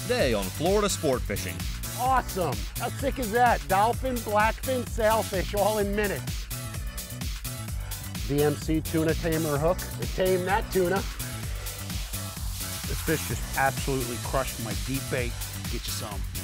best day on Florida sport fishing. Awesome. How sick is that? Dolphin, blackfin, sailfish, all in minutes. VMC tuna tamer hook. It tamed that tuna. This fish just absolutely crushed my deep bait. Get you some.